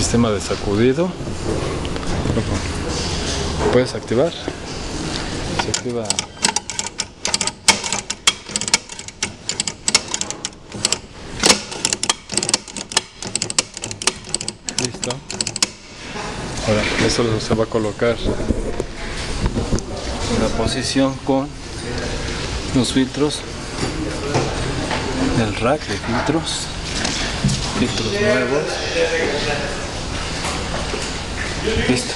sistema de sacudido. Puedes activar. Se activa. Listo. Ahora eso se va a colocar en la posición con los filtros del rack de filtros nuevos. Listo.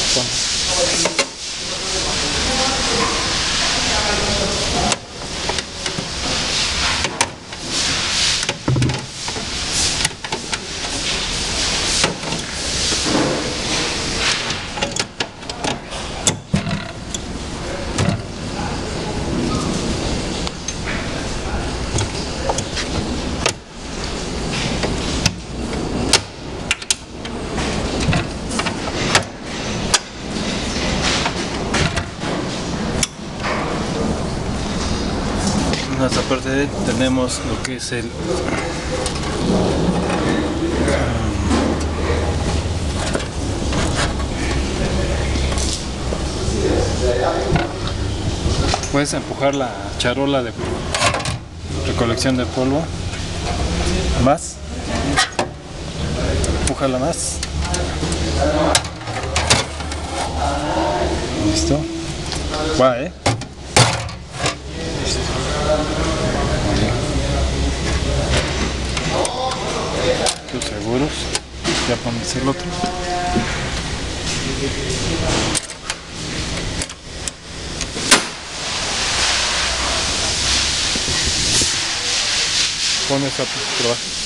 En esta parte tenemos lo que es el puedes empujar la charola de recolección de polvo más, empújala más. Listo, va, tus seguros, ya pones el otro. Pones a trabajar.